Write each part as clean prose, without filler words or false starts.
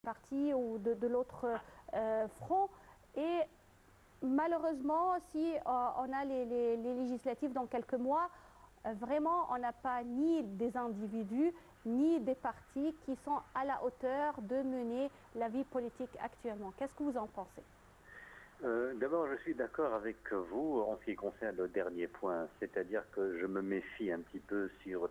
parti ou de l'autre front. Et malheureusement, si on a les législatives dans quelques mois, vraiment, on n'a pas ni des individus, ni des partis qui sont à la hauteur de mener la vie politique actuellement. Qu'est-ce que vous en pensez? D'abord, je suis d'accord avec vous en ce qui concerne le dernier point, c'est-à-dire que je me méfie un petit peu sur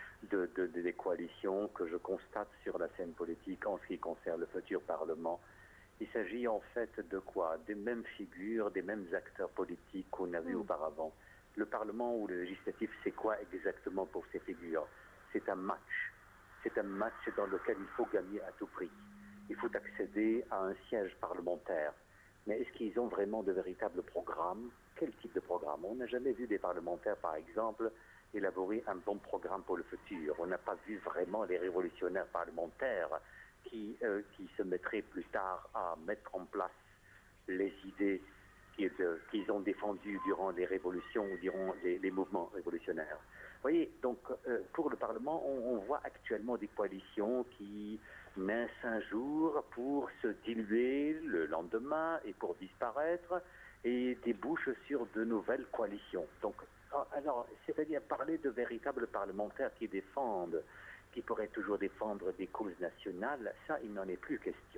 des coalitions que je constate sur la scène politique en ce qui concerne le futur Parlement. Il s'agit en fait de quoi? Des mêmes figures, des mêmes acteurs politiques qu'on a vus auparavant. Le Parlement ou le législatif, c'est quoi exactement pour ces figures? C'est un match. C'est un match dans lequel il faut gagner à tout prix. Il faut accéder à un siège parlementaire. Mais est-ce qu'ils ont vraiment de véritables programmes? Quel type de programme? On n'a jamais vu des parlementaires, par exemple, élaborer un bon programme pour le futur. On n'a pas vu vraiment les révolutionnaires parlementaires qui se mettraient plus tard à mettre en place les idées qu'ils ont défendues durant les révolutions ou durant les mouvements révolutionnaires. Vous voyez, donc pour le Parlement, on voit actuellement des coalitions qui naissent un jour pour se diluer le lendemain et pour disparaître et débouchent sur de nouvelles coalitions. Donc, alors, c'est-à-dire parler de véritables parlementaires qui pourraient toujours défendre des causes nationales, ça, il n'en est plus question.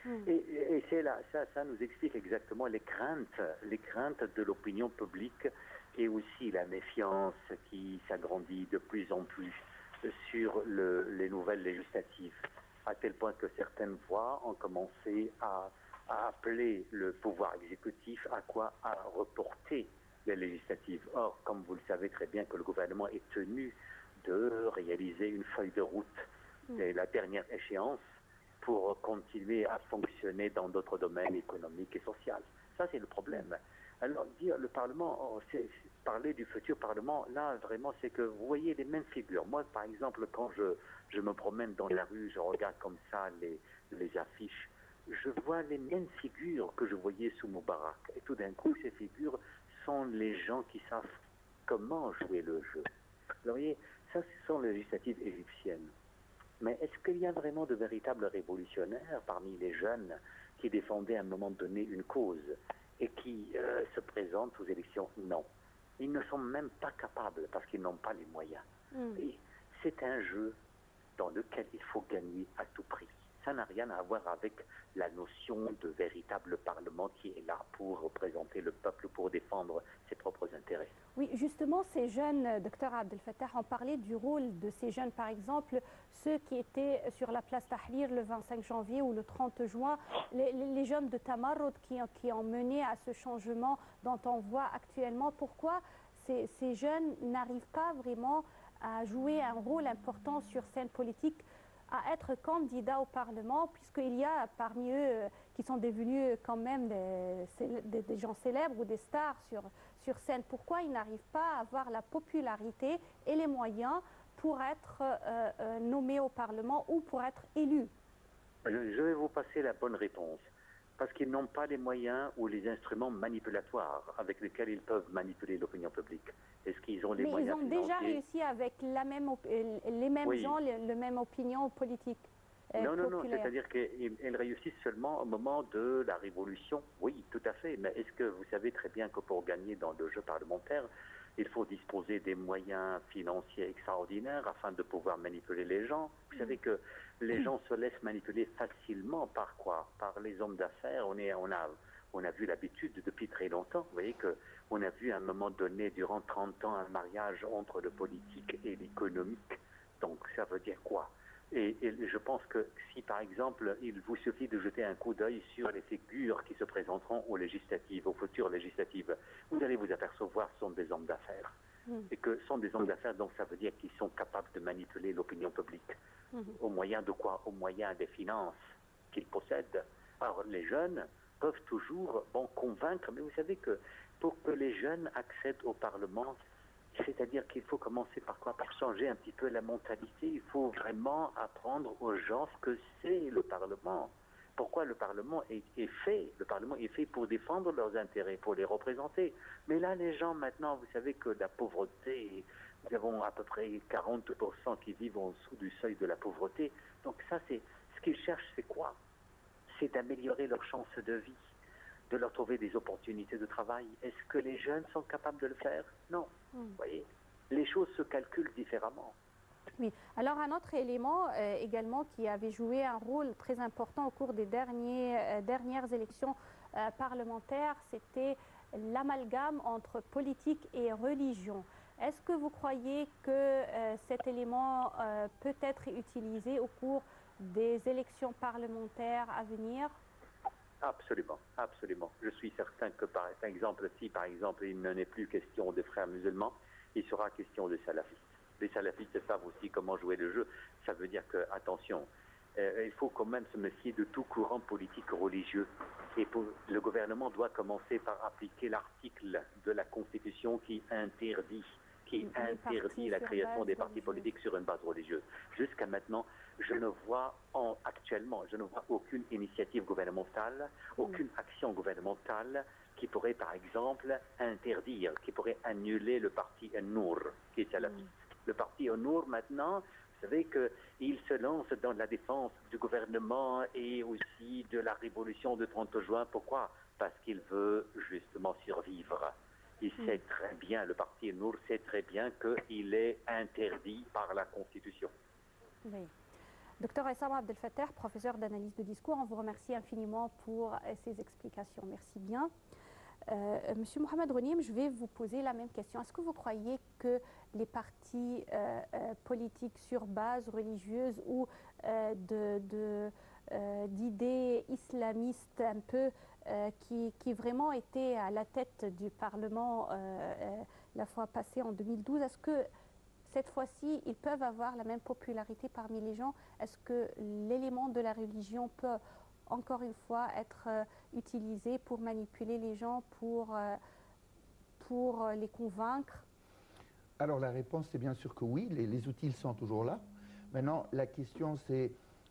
Et c'est là, ça nous explique exactement les craintes de l'opinion publique et aussi la méfiance qui s'agrandit de plus en plus sur les nouvelles législatives, à tel point que certaines voix ont commencé à appeler le pouvoir exécutif à reporter les législatives. Or, comme vous le savez très bien que le gouvernement est tenu de réaliser une feuille de route, c'est la dernière échéance, pour continuer à fonctionner dans d'autres domaines économiques et sociaux. Ça, c'est le problème. Alors, dire le Parlement, parler du futur Parlement, là, vraiment, c'est que vous voyez les mêmes figures. Moi, par exemple, quand je me promène dans la rue, je regarde comme ça les affiches, je vois les mêmes figures que je voyais sous Moubarak. Et tout d'un coup, ces figures sont les gens qui savent comment jouer le jeu. Alors, vous voyez, ça, ce sont les législatives égyptiennes. Mais est-ce qu'il y a vraiment de véritables révolutionnaires parmi les jeunes qui défendaient à un moment donné une cause et qui se présentent aux élections? Non. Ils ne sont même pas capables parce qu'ils n'ont pas les moyens. Et c'est un jeu dans lequel il faut gagner à tout prix. Ça n'a rien à voir avec la notion de véritable parlement qui est là pour représenter le peuple, pour défendre ses propres intérêts. Oui, justement, ces jeunes, docteur Abdel Fattah, ont parlé du rôle de ces jeunes, par exemple, ceux qui étaient sur la place Tahrir le 25 janvier ou le 30 juin, les jeunes de Tamarod qui ont mené à ce changement dont on voit actuellement. Pourquoi ces jeunes n'arrivent pas vraiment à jouer un rôle important sur scène politique, à être candidats au Parlement, puisqu'il y a parmi eux qui sont devenus quand même des gens célèbres ou des stars sur scène. Pourquoi ils n'arrivent pas à avoir la popularité et les moyens pour être nommés au Parlement ou pour être élus? Je vais vous passer la bonne réponse. Parce qu'ils n'ont pas les moyens ou les instruments manipulatoires avec lesquels ils peuvent manipuler l'opinion publique. Est-ce qu'ils ont les moyens financiers? Mais ils ont déjà réussi avec les mêmes Oui. gens, la même opinion politique. Non, c'est-à-dire qu'ils réussissent seulement au moment de la révolution. Oui, tout à fait. Mais est-ce que vous savez très bien que pour gagner dans le jeu parlementaire, il faut disposer des moyens financiers extraordinaires afin de pouvoir manipuler les gens? Vous savez que les gens se laissent manipuler facilement par quoi? Par les hommes d'affaires. On a vu l'habitude depuis très longtemps. Vous voyez qu'on a vu à un moment donné, durant 30 ans, un mariage entre le politique et l'économique. Donc ça veut dire quoi? Et je pense que si, par exemple, il vous suffit de jeter un coup d'œil sur les figures qui se présenteront aux législatives, aux futures législatives, vous allez vous apercevoir que ce sont des hommes d'affaires. Et que ce sont des hommes d'affaires, donc ça veut dire qu'ils sont capables de manipuler l'opinion publique. Au moyen de quoi? Au moyen des finances qu'ils possèdent. Alors, les jeunes peuvent toujours convaincre, mais vous savez que pour que les jeunes accèdent au Parlement, c'est-à-dire qu'il faut commencer par quoi? Par changer un petit peu la mentalité. Il faut vraiment apprendre aux gens ce que c'est le Parlement. Pourquoi le Parlement est fait? Le Parlement est fait pour défendre leurs intérêts, pour les représenter. Mais là, les gens, maintenant, vous savez que la pauvreté, nous avons à peu près 40% qui vivent en dessous du seuil de la pauvreté. Donc ça, c'est ce qu'ils cherchent, c'est quoi? c'est d'améliorer leurs chances de vie, de leur trouver des opportunités de travail. Est-ce que les jeunes sont capables de le faire? Non. Vous voyez, les choses se calculent différemment. Oui. Alors un autre élément également qui avait joué un rôle très important au cours des dernières élections parlementaires, c'était l'amalgame entre politique et religion. Est-ce que vous croyez que cet élément peut être utilisé au cours des élections parlementaires à venir? Absolument, absolument. Je suis certain que par exemple, si par exemple il n'en est plus question de frères musulmans, il sera question de salafistes. Les salafistes savent aussi comment jouer le jeu. Ça veut dire que, attention, il faut quand même se méfier de tout courant politique religieux. Et le gouvernement doit commencer par appliquer l'article de la Constitution qui interdit la création des partis politiques sur une base religieuse. Jusqu'à maintenant, je ne vois aucune initiative gouvernementale, aucune action gouvernementale qui pourrait, par exemple, interdire, qui pourrait annuler le parti An-Nour, qui est salafiste. Le parti An-Nour, maintenant, vous savez qu'il se lance dans la défense du gouvernement et aussi de la révolution du 30 juin. Pourquoi? Parce qu'il veut justement survivre. Il sait très bien, le parti An-Nour sait très bien qu'il est interdit par la Constitution. Oui. Docteur Essam Abdel Fattah, professeur d'analyse de discours, on vous remercie infiniment pour ces explications. Merci bien. Monsieur Mohamed Ronim, je vais vous poser la même question. Est-ce que vous croyez que les partis politiques sur base religieuse ou d'idées islamistes un peu qui vraiment étaient à la tête du Parlement la fois passée en 2012, est-ce que cette fois-ci, ils peuvent avoir la même popularité parmi les gens? Est-ce que l'élément de la religion peut encore une fois être utilisé pour manipuler les gens, pour les convaincre? Alors la réponse c'est bien sûr que oui, les outils sont toujours là. Maintenant la question c'est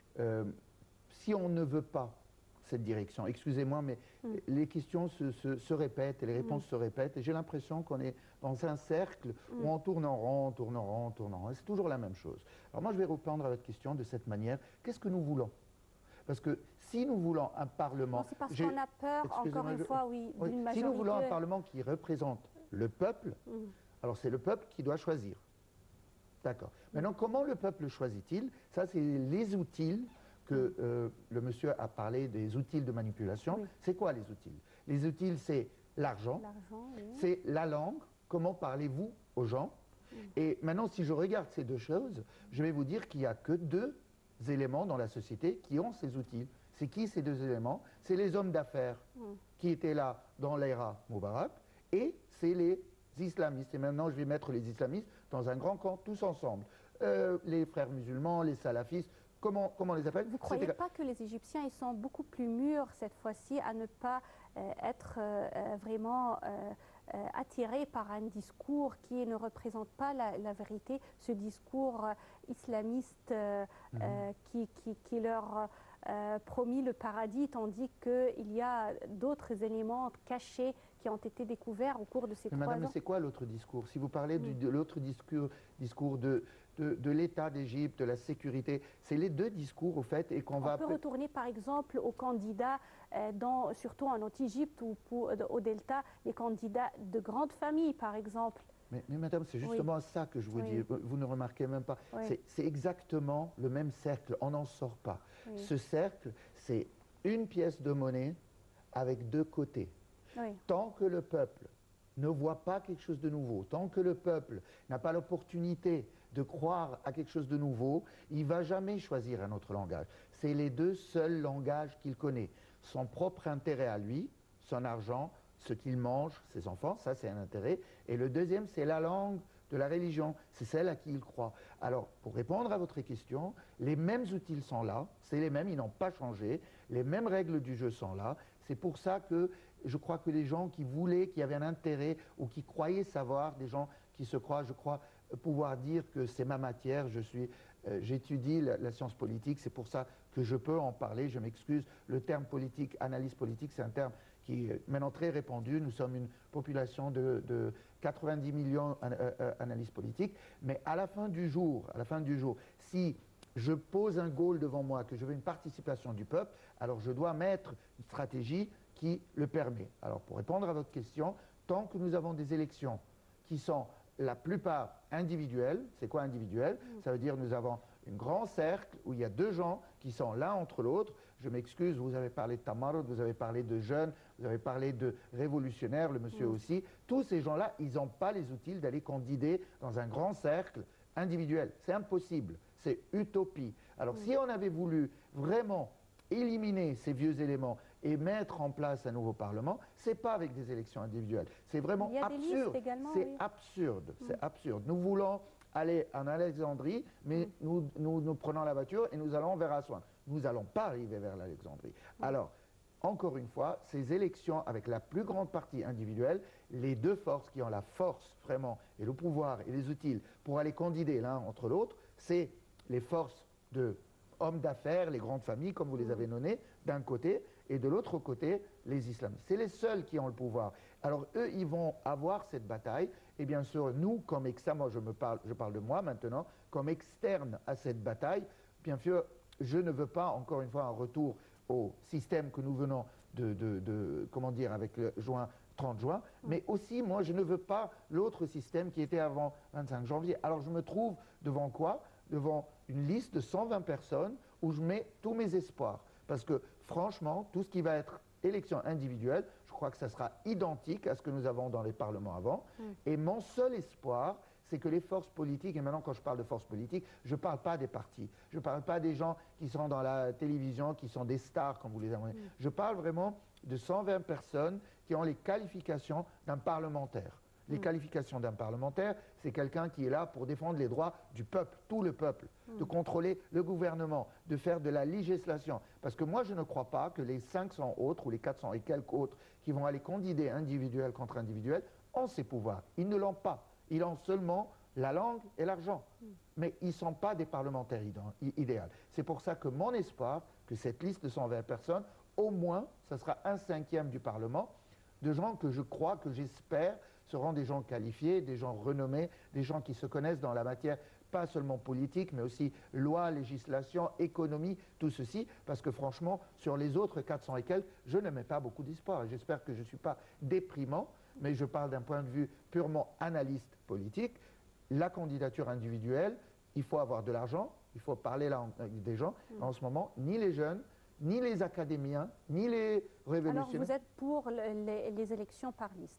si on ne veut pas cette direction, excusez-moi mais les questions se répètent et les réponses se répètent et j'ai l'impression qu'on est dans un cercle où on tourne en rond, tourne en rond, tourne en rond et c'est toujours la même chose. Alors moi je vais répondre à votre question de cette manière, qu'est-ce que nous voulons? Parce que si nous voulons un Parlement... C'est parce qu'on a peur, encore une fois, oui, d'une majorité... Si nous voulons un Parlement qui représente le peuple, alors c'est le peuple qui doit choisir. D'accord. Maintenant, comment le peuple choisit-il? Ça, c'est les outils que le monsieur a parlé, des outils de manipulation. C'est quoi les outils? Les outils, c'est l'argent, c'est la langue, comment parlez-vous aux gens? Et maintenant, si je regarde ces deux choses, je vais vous dire qu'il n'y a que deux éléments dans la société qui ont ces outils. C'est qui ces deux éléments? C'est les hommes d'affaires qui étaient là dans l'ère Moubarak et c'est les islamistes. Et maintenant, je vais mettre les islamistes dans un grand camp, tous ensemble. Les frères musulmans, les salafistes, comment on les appelle? Vous ne croyez pas que les Égyptiens ils sont beaucoup plus mûrs cette fois-ci à ne pas être vraiment attirés par un discours qui ne représente pas la vérité, ce discours islamiste qui leur promis le paradis, tandis qu'il y a d'autres éléments cachés qui ont été découverts au cours de ces 3 ans. Madame, mais c'est quoi l'autre discours? Si vous parlez de l'autre discours de l'État d'Égypte, de la sécurité, c'est les deux discours au fait et qu'on va... On peut retourner par exemple aux candidats, surtout en Haute-Égypte ou au Delta, les candidats de grandes familles par exemple. Mais madame, c'est justement ça que je vous dis, vous ne remarquez même pas. C'est exactement le même cercle, on n'en sort pas. Ce cercle, c'est une pièce de monnaie avec deux côtés. Tant que le peuple ne voit pas quelque chose de nouveau, tant que le peuple n'a pas l'opportunité de croire à quelque chose de nouveau, il ne va jamais choisir un autre langage. C'est les deux seuls langages qu'il connaît. Son propre intérêt à lui, son argent, ce qu'il mange, ses enfants, ça c'est un intérêt. Et le deuxième, c'est la langue de la religion, c'est celle à qui il croit. Alors, pour répondre à votre question, les mêmes outils sont là, c'est les mêmes, ils n'ont pas changé, les mêmes règles du jeu sont là. C'est pour ça que je crois que les gens qui voulaient, qui avaient un intérêt ou qui croyaient savoir, des gens qui se croient, je crois pouvoir dire que c'est ma matière, j'étudie la science politique, c'est pour ça que je peux en parler, je m'excuse. Le terme politique, analyse politique, c'est un terme qui est maintenant très répandu. Nous sommes une population de 90 millions d'analystes politiques, mais à la fin du jour, si je pose un goal devant moi, que je veux une participation du peuple, alors je dois mettre une stratégie qui le permet. Alors pour répondre à votre question, tant que nous avons des élections qui sont la plupart individuelles, c'est quoi individuel? Ça veut dire que nous avons un grand cercle où il y a deux gens qui sont l'un entre l'autre. Je m'excuse, vous avez parlé de Tamarod, vous avez parlé de jeunes, vous avez parlé de révolutionnaires, le monsieur aussi. Tous ces gens-là, ils n'ont pas les outils d'aller candider dans un grand cercle individuel. C'est impossible, c'est utopie. Alors si on avait voulu vraiment éliminer ces vieux éléments et mettre en place un nouveau Parlement, ce n'est pas avec des élections individuelles. C'est vraiment absurde. C'est absurde, c'est absurde. Nous voulons aller en Alexandrie, mais nous prenons la voiture et nous allons vers Assouan. Nous n'allons pas arriver vers l'Alexandrie. Alors, encore une fois, ces élections avec la plus grande partie individuelle, les deux forces qui ont la force vraiment et le pouvoir et les outils pour aller candider l'un entre l'autre, c'est les forces de hommes d'affaires, les grandes familles, comme vous les avez nommées, d'un côté, et de l'autre côté, les islamistes. C'est les seuls qui ont le pouvoir. Alors eux, ils vont avoir cette bataille, et bien sûr, nous, comme externes, moi je parle de moi maintenant, comme externe à cette bataille, bien sûr, je ne veux pas, encore une fois, un retour au système que nous venons comment dire, avec le 30 juin, mais aussi, moi, je ne veux pas l'autre système qui était avant 25 janvier. Alors je me trouve devant quoi? Devant une liste de 120 personnes où je mets tous mes espoirs. Parce que franchement, tout ce qui va être élection individuelle, je crois que ça sera identique à ce que nous avons dans les parlements avant. Et mon seul espoir, c'est que les forces politiques, et maintenant quand je parle de forces politiques, je ne parle pas des partis, je ne parle pas des gens qui sont dans la télévision, qui sont des stars, comme vous les avez. Je parle vraiment de 120 personnes qui ont les qualifications d'un parlementaire. Les qualifications d'un parlementaire, c'est quelqu'un qui est là pour défendre les droits du peuple, tout le peuple, de contrôler le gouvernement, de faire de la législation. Parce que moi, je ne crois pas que les 500 autres ou les 400 et quelques autres qui vont aller candider individuel contre individuel ont ces pouvoirs. Ils ne l'ont pas. Ils ont seulement la langue et l'argent. Mais ils ne sont pas des parlementaires idéaux. C'est pour ça que mon espoir, que cette liste de 120 personnes, au moins, ce sera un cinquième du Parlement, de gens que je crois, que j'espère, seront des gens qualifiés, des gens renommés, des gens qui se connaissent dans la matière, pas seulement politique, mais aussi loi, législation, économie, tout ceci, parce que franchement, sur les autres 400 et quelques, je ne mets pas beaucoup d'espoir. J'espère que je ne suis pas déprimant, mais je parle d'un point de vue purement analyste politique. La candidature individuelle, il faut avoir de l'argent, il faut parler là avec des gens. En ce moment, ni les jeunes, ni les académiens, ni les révolutionnaires. Alors vous êtes pour les élections par liste?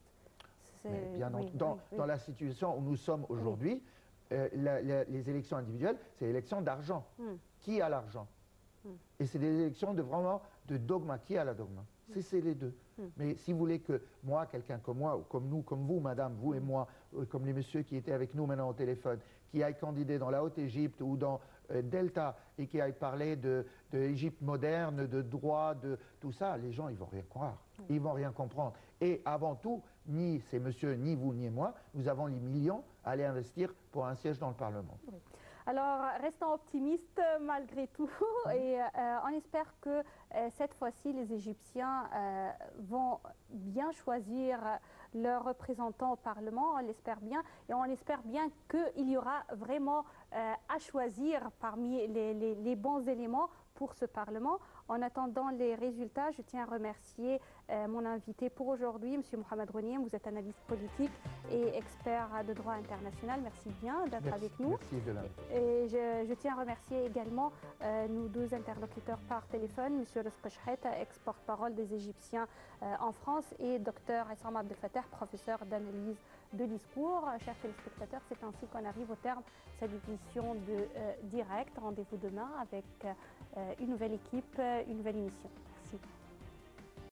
Dans la situation où nous sommes aujourd'hui, les élections individuelles, c'est l'élection d'argent. Qui a l'argent? Et c'est des élections vraiment de dogma. Qui a la dogma? C'est les deux. Mais si vous voulez que moi, quelqu'un comme moi, ou comme nous, comme vous, madame, vous et moi, comme les messieurs qui étaient avec nous maintenant au téléphone, qui aillent candider dans la Haute-Égypte ou dans Delta et qui aillent parler de l'Égypte moderne, de droit, de tout ça, les gens, ils vont rien croire. Ils vont rien comprendre. Et avant tout, ni ces messieurs, ni vous, ni moi, nous avons les millions à aller investir pour un siège dans le Parlement. Alors, restons optimistes malgré tout et on espère que cette fois-ci, les Égyptiens vont bien choisir leurs représentants au Parlement, on l'espère bien, et on espère bien qu'il y aura vraiment à choisir parmi les bons éléments pour ce Parlement. En attendant les résultats, je tiens à remercier mon invité pour aujourd'hui, M. Mohamed Ghoniem. Vous êtes analyste politique et expert de droit international. Merci bien d'être avec nous. Merci de l'inviter. Et je tiens à remercier également nos deux interlocuteurs par téléphone, M. Rizk Cheheta, ex-porte-parole des Égyptiens en France, et Dr Issam Abdel Fattah, professeur d'analyse de discours. Chers téléspectateurs, c'est ainsi qu'on arrive au terme de cette édition de Direct. Rendez-vous demain avec une nouvelle équipe, une nouvelle émission. Merci.